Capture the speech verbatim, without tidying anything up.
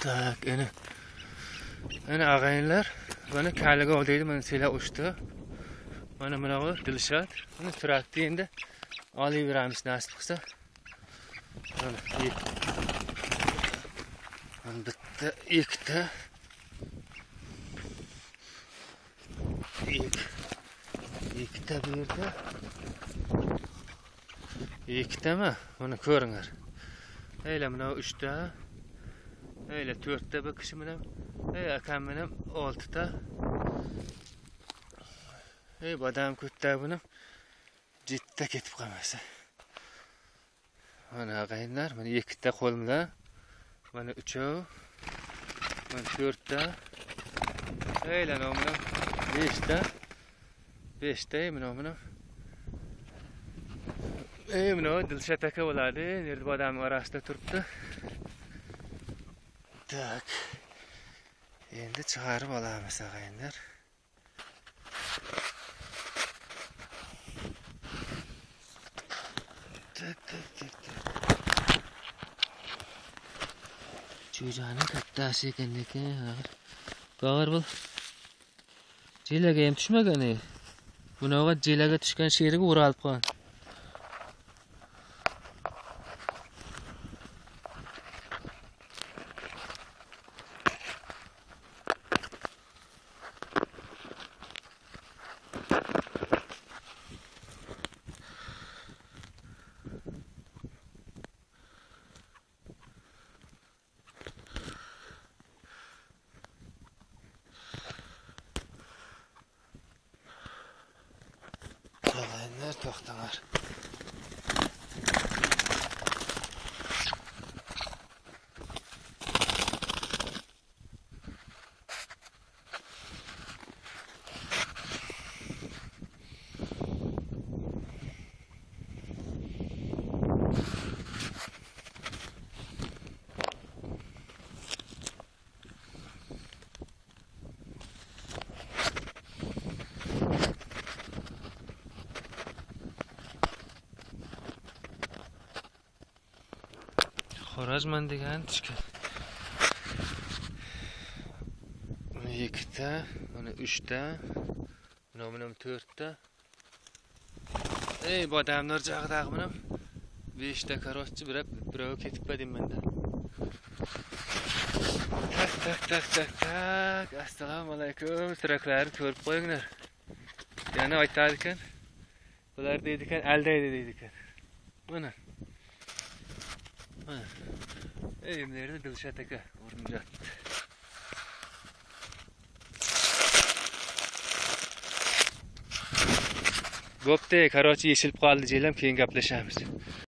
Tak, ana. Ana ağaylar, bana kaliga oldu, mana sela uçtu. Mana bunaqa Dilshod. Buni turatdi endi. Olaveramiz nasib qilsa. Mana bitta, ikkita. Ik. Ikkita bu yerda. Ikkitami? Mana ko'ringlar. Ayla mana uchta. Ayla to'rtta bir kishi bilan. Ey akam bilan oltita. Ey badam ko'tta buni jitta ketib qolmasa. Mana ag'aylar, mana ikkita qo'limda. Mana uchov. Mana to'rtta. Ayla mana beshta. beshta mana mana. Ey mana Dilshod aka bo'ladi, nerda badam orasida turibdi. Tak. Endi chiqarib olamiz ag'aylar. Tak tak tak. Jo'jani kattasi ekan lekin. Qog'ir bo'l. Jelaga ham tushmagan ey. Bunaqa jelaga tushgan sheriga o'ralib qolgan. Ağaylar to'xtanglar. Xorazman degan tushgan. Mana ikkita, mana uchta, mana mana to'rtta. Ey bodamlar jag'dag'i mana beshta karoschi birab birov ketibdi deyman-da. Tak tak tak tak tak. Assalomu alaykum. Siraklarni ko'rib qo'yinglar. Yana aytadi ekan. Bular deydi ekan, aldaydi deydi ekan. Mana Ey nerede Dilshod aka o'rnida. Bo'pti, qarochi yeshilib qoldi, jelam keyin gaplashamiz.